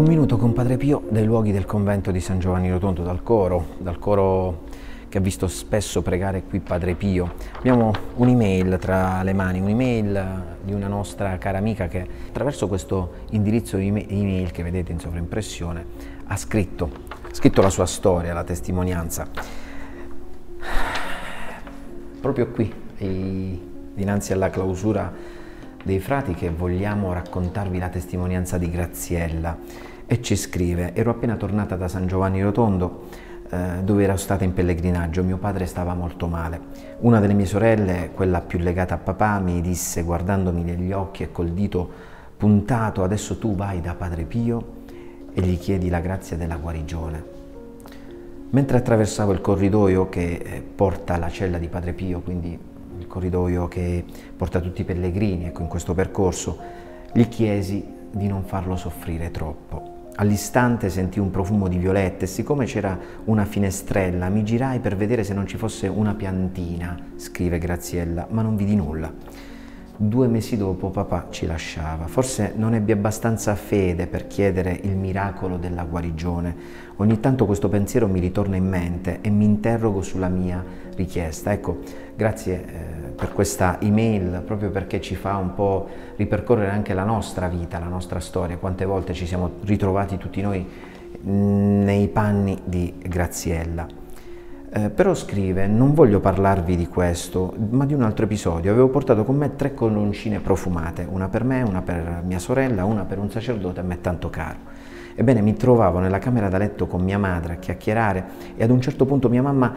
minuto con Padre Pio dai luoghi del convento di San Giovanni Rotondo, dal coro che ha visto spesso pregare qui Padre Pio. Abbiamo un'email tra le mani, un'email di una nostra cara amica che attraverso questo indirizzo email che vedete in sovraimpressione ha scritto la sua storia, la testimonianza. Proprio qui, dinanzi alla clausura dei frati, che vogliamo raccontarvi la testimonianza di Graziella, e ci scrive: ero appena tornata da San Giovanni Rotondo dove ero stata in pellegrinaggio. Mio padre stava molto male. Una delle mie sorelle, quella più legata a papà, mi disse, guardandomi negli occhi e col dito puntato: adesso tu vai da Padre Pio e gli chiedi la grazia della guarigione. Mentre attraversavo il corridoio che porta alla cella di Padre Pio, quindi il corridoio che porta tutti i pellegrini, ecco, in questo percorso, gli chiesi di non farlo soffrire troppo. All'istante sentii un profumo di violette e siccome c'era una finestrella mi girai per vedere se non ci fosse una piantina, scrive Graziella, ma non vidi nulla. 2 mesi dopo papà ci lasciava. Forse non ebbi abbastanza fede per chiedere il miracolo della guarigione. Ogni tanto questo pensiero mi ritorna in mente e mi interrogo sulla mia richiesta. Ecco, grazie per questa email, proprio perché ci fa un po' ripercorrere anche la nostra vita, la nostra storia. Quante volte ci siamo ritrovati tutti noi nei panni di Graziella. Però scrive: non voglio parlarvi di questo, ma di un altro episodio. Avevo portato con me 3 colloncine profumate, una per me, una per mia sorella, una per un sacerdote a me tanto caro. Ebbene, mi trovavo nella camera da letto con mia madre a chiacchierare e ad un certo punto mia mamma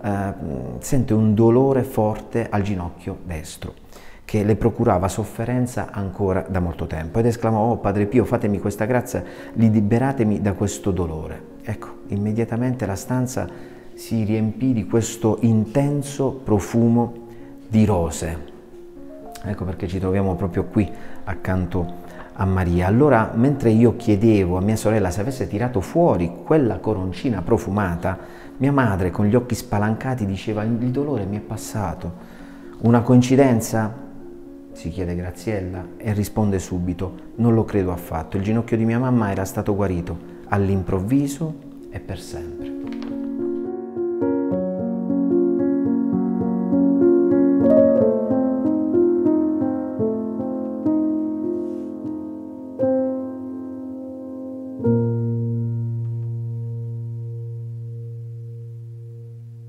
sente un dolore forte al ginocchio destro che le procurava sofferenza ancora da molto tempo, ed esclamò: oh Padre Pio, fatemi questa grazia, liberatemi da questo dolore. Ecco, immediatamente la stanza si riempì di questo intenso profumo di rose. Ecco perché ci troviamo proprio qui accanto a Maria. Allora, mentre io chiedevo a mia sorella se avesse tirato fuori quella coroncina profumata, mia madre con gli occhi spalancati diceva: il dolore mi è passato. Una coincidenza? Si chiede Graziella e risponde subito: non lo credo affatto. Il ginocchio di mia mamma era stato guarito all'improvviso e per sempre.